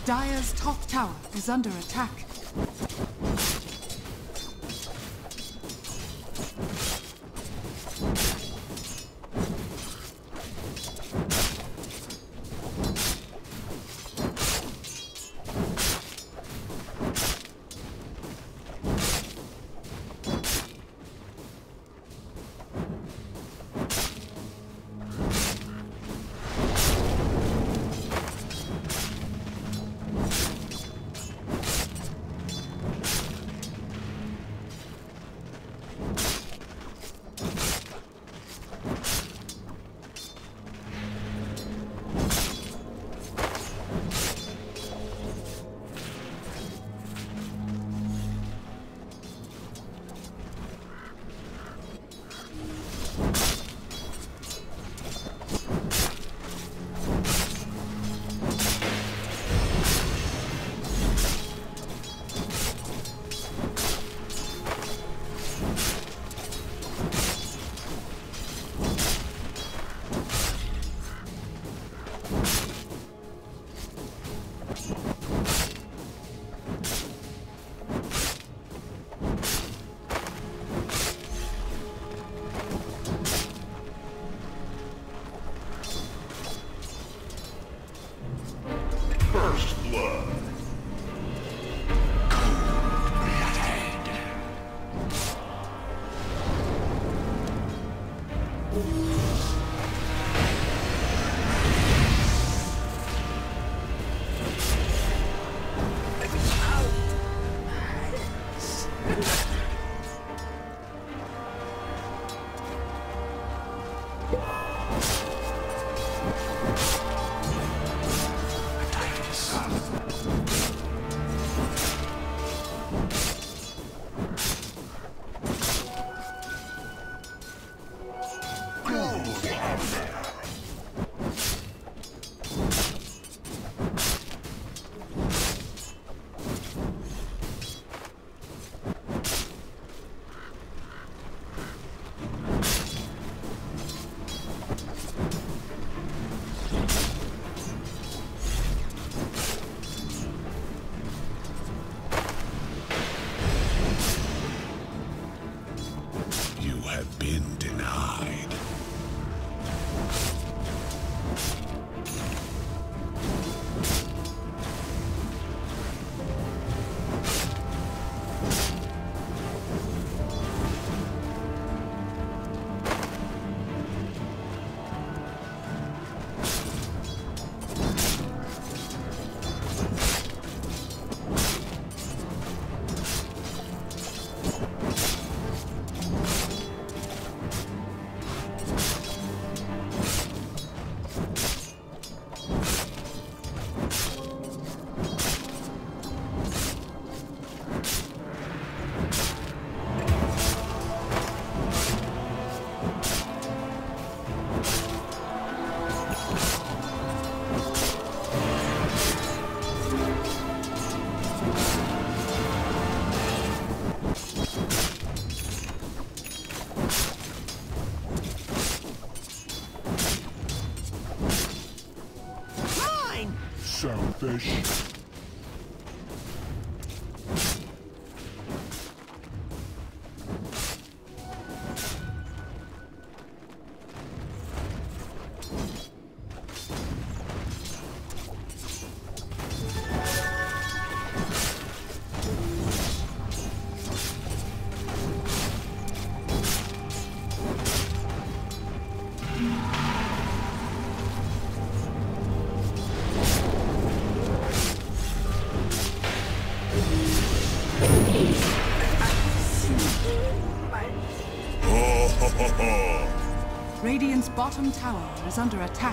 Dire's top tower is under attack. Selfish. Radiant's bottom tower is under attack.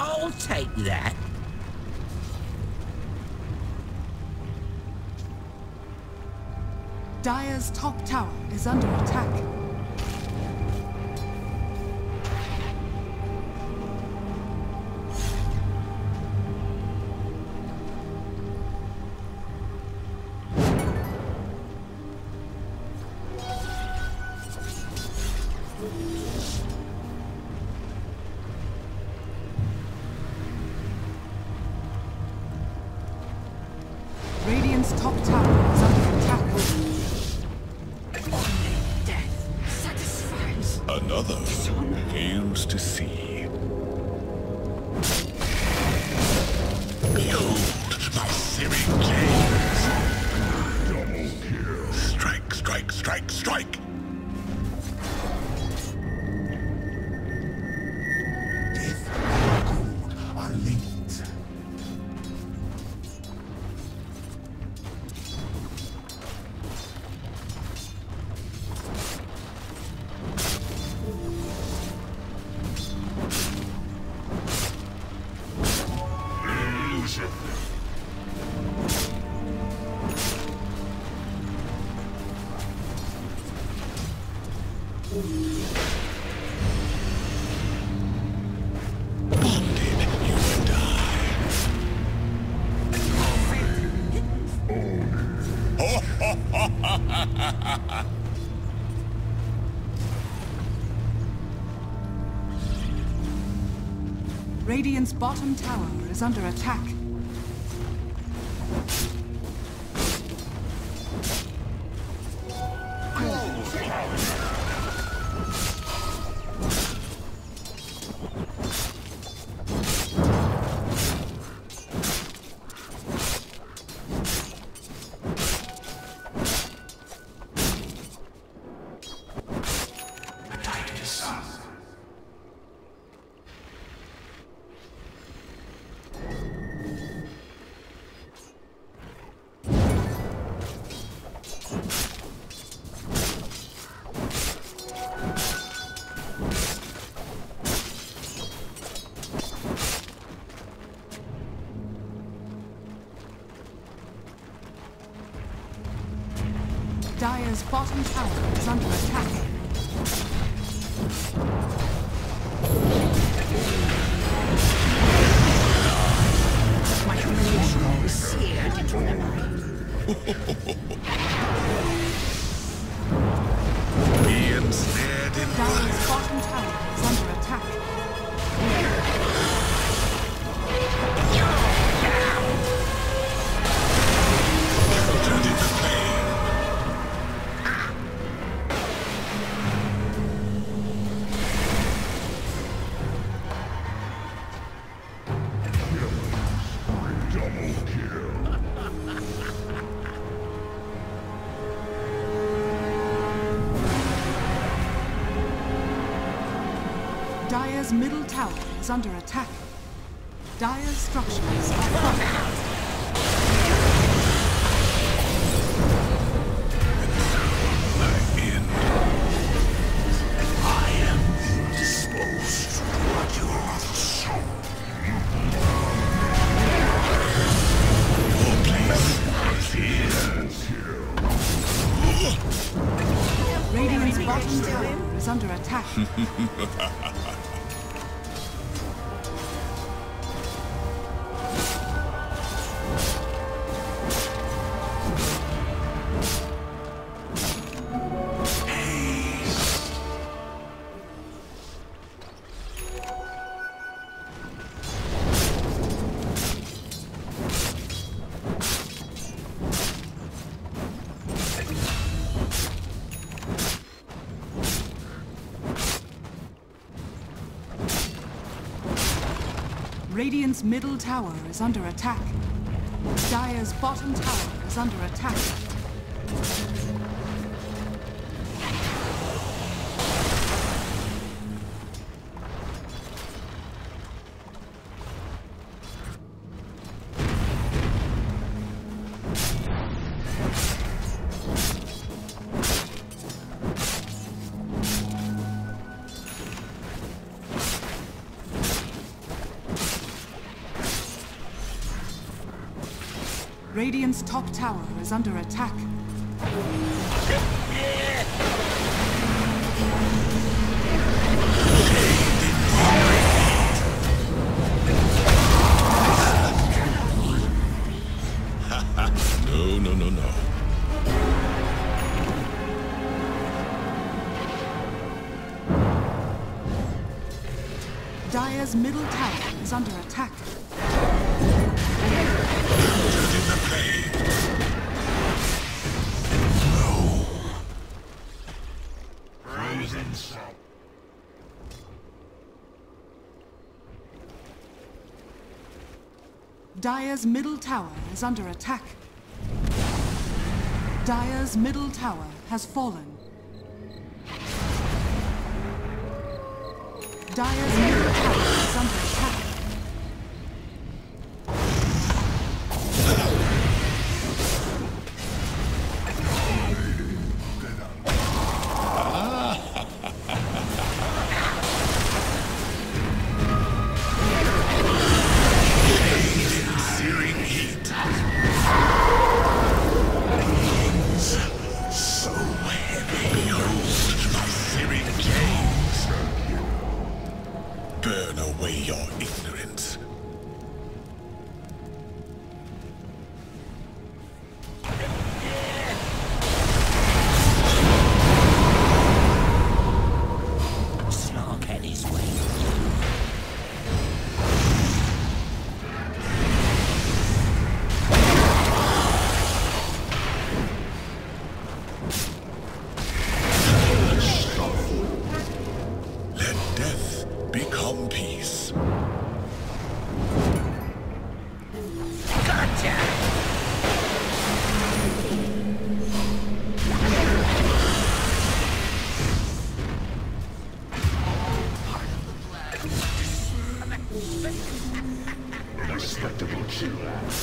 I'll take that. Dire's top tower is under attack. Radiant's top tower is under attack. Another fails to see. Behold my Searing gaze. Double kill. Strike, strike, strike, strike. Death and good are linked. Radiant's bottom tower is under attack. Dire's bottom tower is under attack. My creation is seared into the mind. Be ensnared in Dire's bottom tower is under attack. Turned into flame. Double kill. Dire's middle tower is under attack. Dire's structures are fortified. I am disposed to what you have shown. Your place is here. Radiant's bottom tower is under attack. Radiant's middle tower is under attack. Dire's bottom tower is under attack. Radiant's top tower is under attack. No, no, no, no. Dire's middle tower is under attack. In the play. No. Frozen sun. Dire's middle tower is under attack. Dire's middle tower has fallen. Dire's middle tower is under attack. Searing heat. So heavy. Behold my searing gaze. Burn away your ignorance. Snark at his way. Let death become peace. Gotcha! Respectable chill.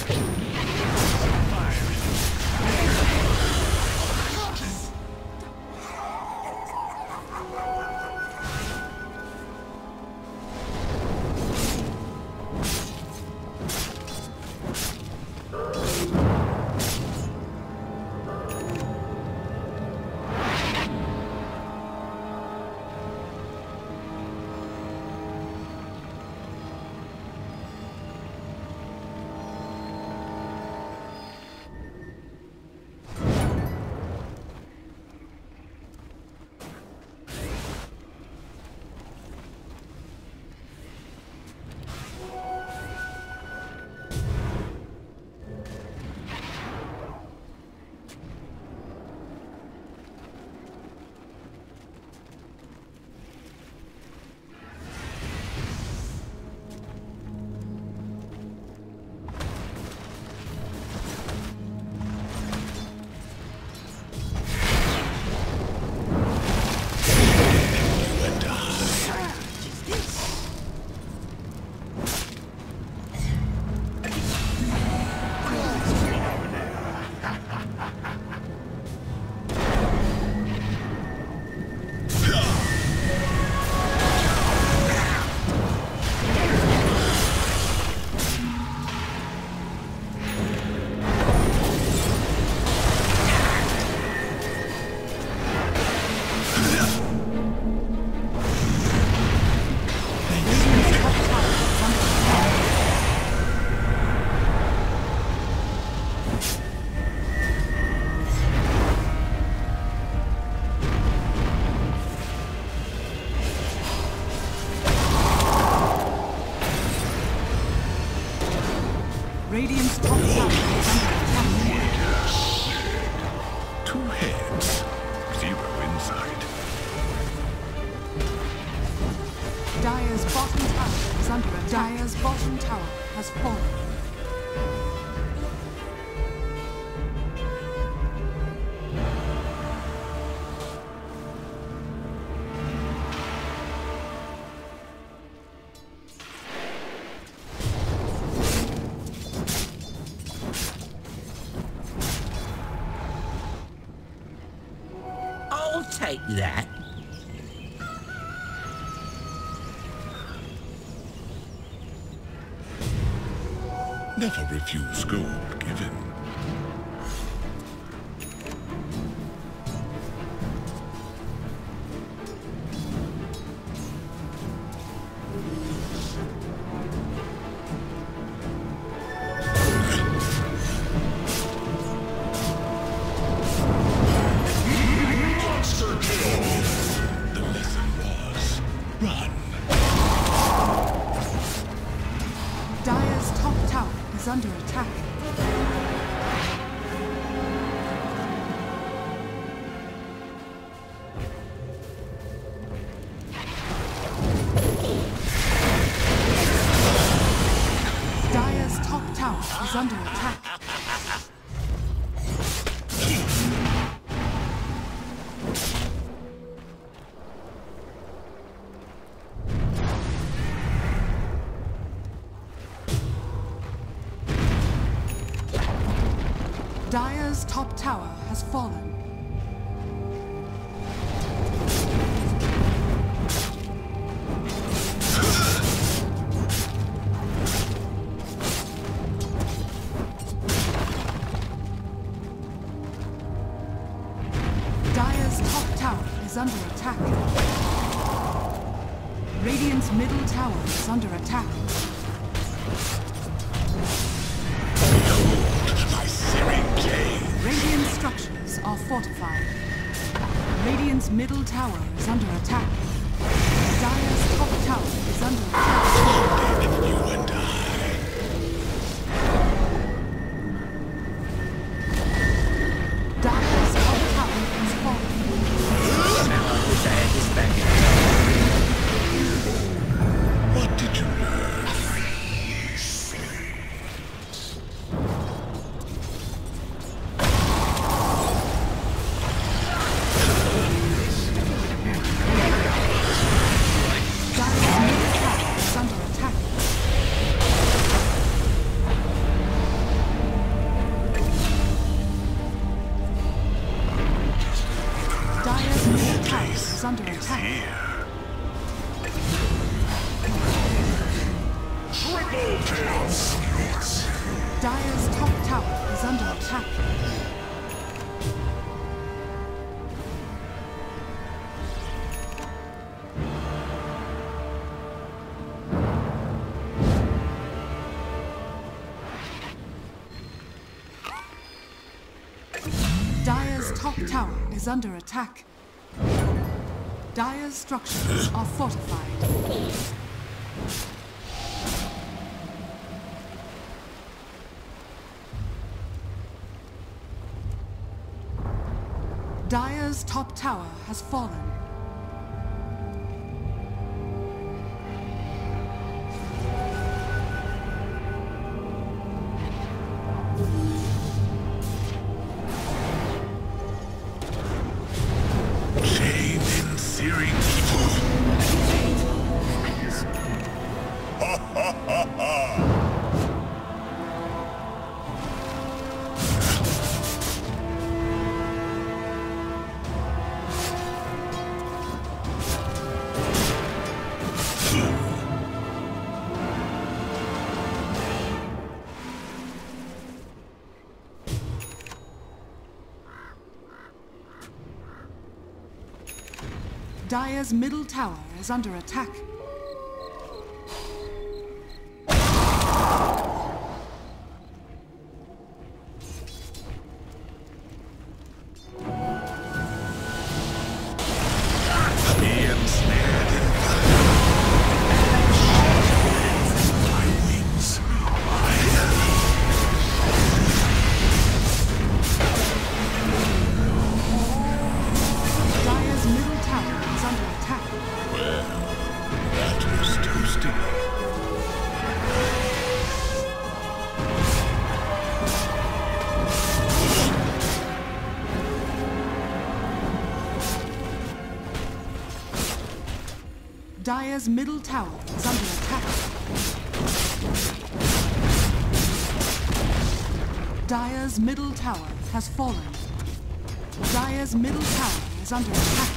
Radiant's top tower is under attack. Two heads, zero inside. Dire's bottom tower is under attack. Dire's bottom tower has fallen. I'll take that. Never refuse gold given. is under attack. Dire's top tower is under attack. Dire's top tower has fallen. Dire's top tower is under attack. Radiant's middle tower is under attack. Radiant structures are fortified. Radiant's middle tower is under attack. Dire's top tower is under attack. You and I. Dire's top tower is falling. Now I wish I had this back in time. What did you learn? Under attack. Dire's top tower is under attack. Dire's top tower is under attack. Dire's structures are fortified. Dire's top tower has fallen. Searing Dire's middle tower is under attack. Dire's middle tower is under attack. Dire's middle tower has fallen. Dire's middle tower is under attack.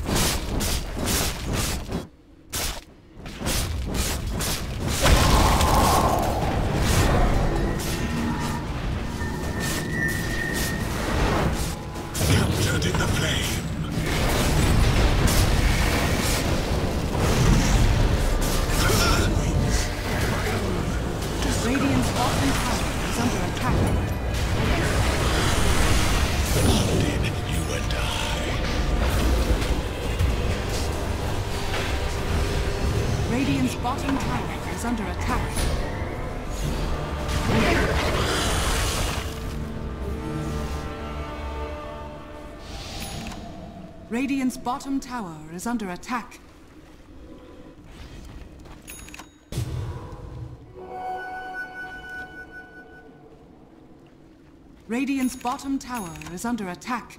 captured in the flame. Radiant's bottom tower is under attack. Bonded, you and I. Radiant's bottom tower is under attack. Radiant's bottom tower is under attack. Radiant's bottom tower is under attack.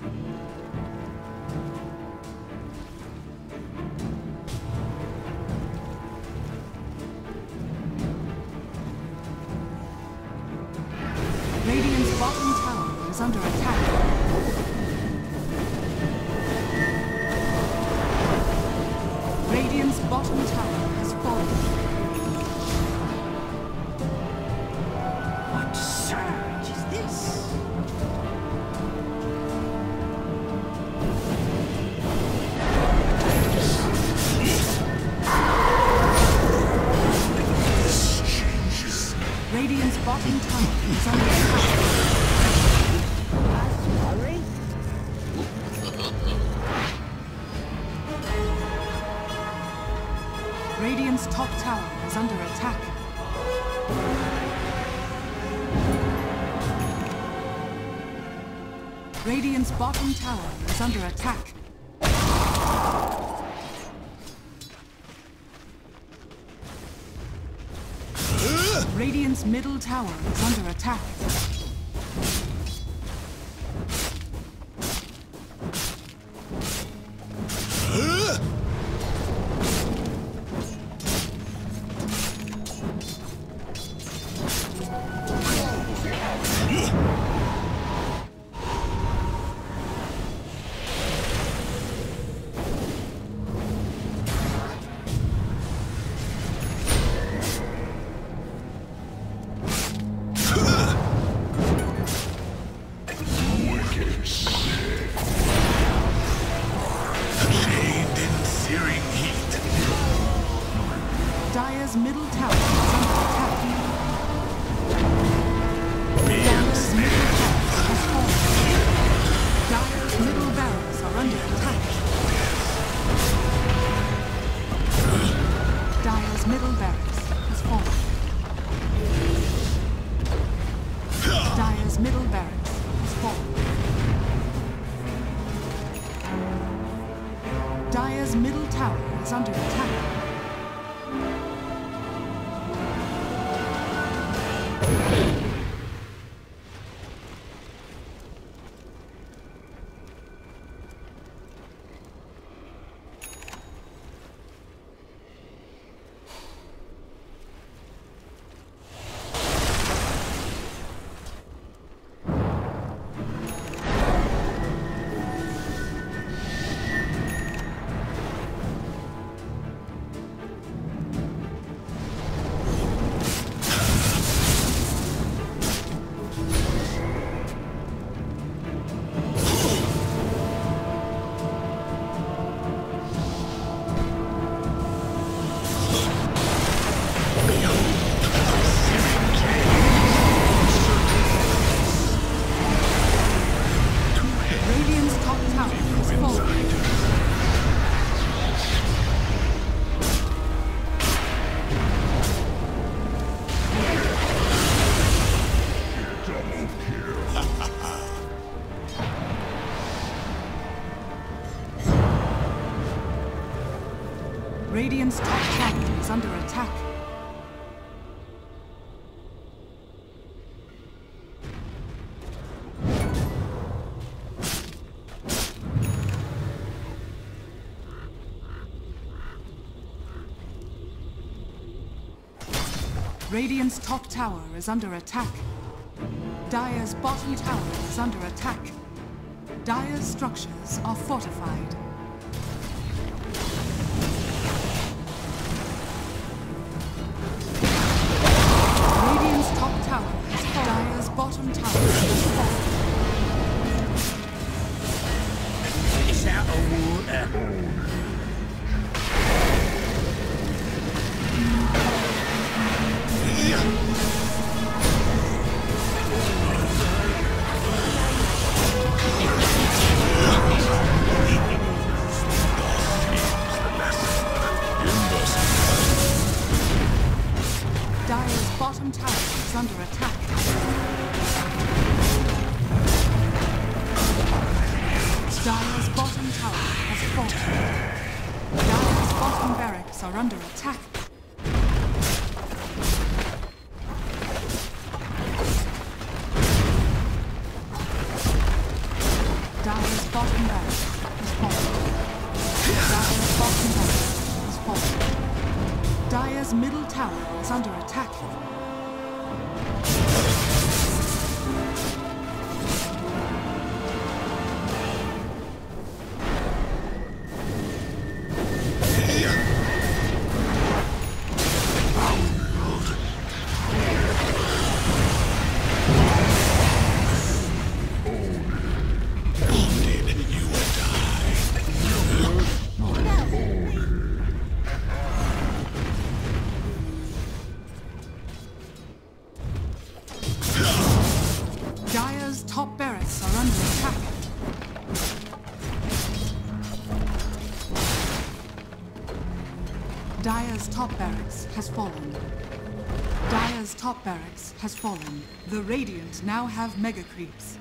Radiant's bottom tower is under attack. Radiant's bottom tower has fallen. What surge is this? Radiant's bottom tower is under attack. Sorry? Radiant's top tower is under attack. Radiant's bottom tower is under attack. Radiant's middle tower is under attack. Dire's middle tower is under attack. Dire's middle tower has fallen. Dire's middle barracks are under attack. Dire's middle barracks has fallen. Dire's middle barracks has fallen. Dire's middle tower is under attack. Radiant's top tower is under attack. Radiant's top tower is under attack. Dire's bottom tower is under attack. Dire's structures are fortified. Radiant's top tower is fallen. Dire's bottom tower is fallen. Finish out of water. Dire's bottom tower is under attack. Dire's bottom tower has fallen. Dire's bottom barracks are under attack. Dire's bottom barracks has fallen. Dire's bottom barracks has fallen. Dire's middle tower is under attack. Dire's top barracks are under attack. Dire's top barracks has fallen. Dire's top barracks has fallen. The Radiant now have mega creeps.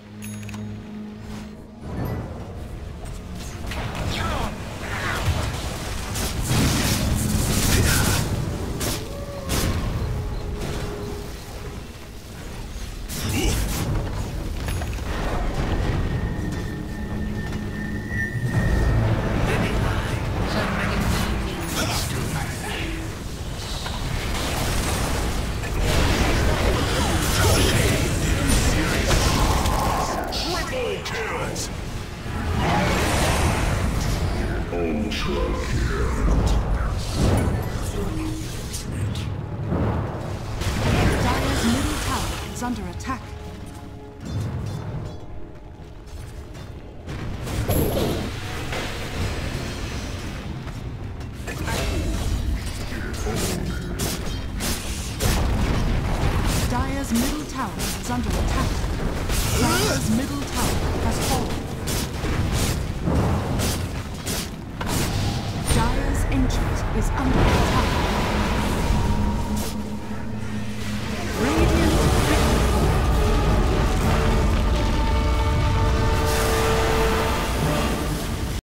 Dire's middle tower is under attack. Dire's middle tower is under attack. Dire's middle tower has fallen.